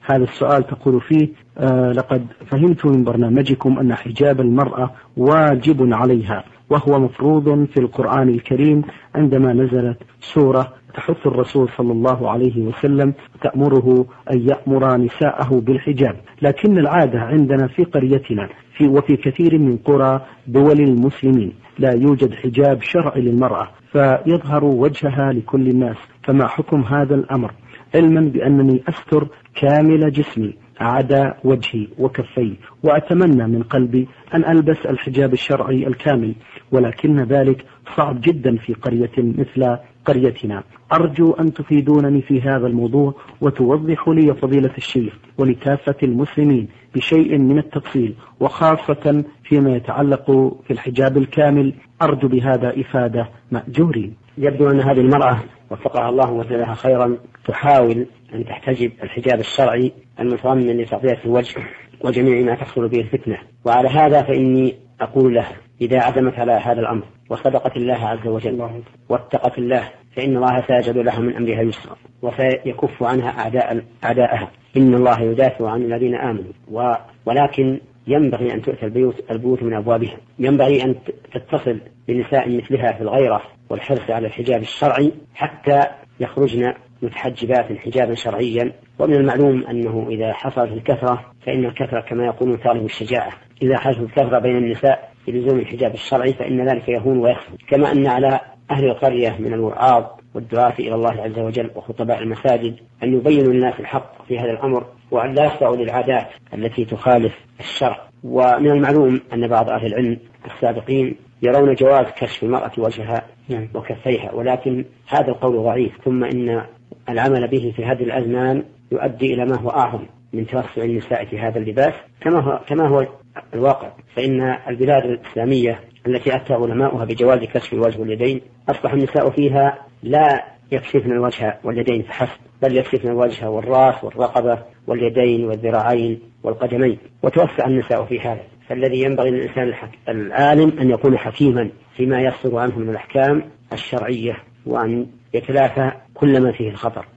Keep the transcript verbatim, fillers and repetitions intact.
هذا السؤال تقول فيه: آه لقد فهمت من برنامجكم أن حجاب المرأة واجب عليها، وهو مفروض في القرآن الكريم عندما نزلت سورة تحث الرسول صلى الله عليه وسلم تأمره أن يأمر نساءه بالحجاب، لكن العادة عندنا في قريتنا في وفي كثير من قرى دول المسلمين لا يوجد حجاب شرعي للمرأة، فيظهر وجهها لكل الناس، فما حكم هذا الأمر؟ علما بأنني أستر كامل جسمي عدا وجهي وكفي، وأتمنى من قلبي أن ألبس الحجاب الشرعي الكامل، ولكن ذلك صعب جدا في قرية مثل قريتنا. أرجو أن تفيدونني في هذا الموضوع وتوضحوا لي فضيلة الشيخ ولكافة المسلمين بشيء من التفصيل، وخاصة فيما يتعلق في الحجاب الكامل. أرجو بهذا إفادة مأجورين. يبدو أن هذه المرأة وفقها الله وجزاها خيرا تحاول أن تحتجب الحجاب الشرعي المتضمن لتغطية الوجه وجميع ما تحصل به الفتنة، وعلى هذا فإني أقول له: إذا عزمت على هذا الأمر وصدقت الله عز وجل واتقت الله فإن الله سيجعل لها من أمرها يسرا وسيكف عنها أعداء أعداءها. إن الله يدافع عن الذين آمنوا، ولكن ينبغي أن تؤتى البيوت, البيوت من أبوابها. ينبغي أن تتصل بنساء مثلها في الغيرة والحرص على الحجاب الشرعي حتى يخرجن متحجبات حجابا شرعيا. ومن المعلوم أنه إذا حصلت الكثرة فإن الكثرة كما يقولون تغلب الشجاعة. إذا حصلت الكثرة بين النساء بلزوم الحجاب الشرعي فإن ذلك يهون ويخفى. كما أن على أهل القرية من الوعاظ والدعاة إلى الله عز وجل وخطباء المساجد أن يبينوا للناس الحق في هذا الأمر، وأن لا يخضعوا للعادات التي تخالف الشرع. ومن المعلوم أن بعض أهل العلم السابقين يرون جواز كشف المرأة وجهها وكفيها، ولكن هذا القول ضعيف. ثم إن العمل به في هذه الأزمان يؤدي إلى ما هو أعظم من توسع النساء في هذا اللباس كما هو, كما هو الواقع. فإن البلاد الإسلامية التي أفتى علماؤها بجواز كشف الوجه واليدين أصبح النساء فيها لا يكشفن الوجه واليدين فحسب، بل يكشفن الوجه والرأس والرقبة واليدين والذراعين والقدمين، وتوسع النساء في هذا. فالذي ينبغي للإنسان العالم أن يكون حكيما فيما يصدر عنه من الأحكام الشرعية، وأن يتلافى كل ما فيه الخطر.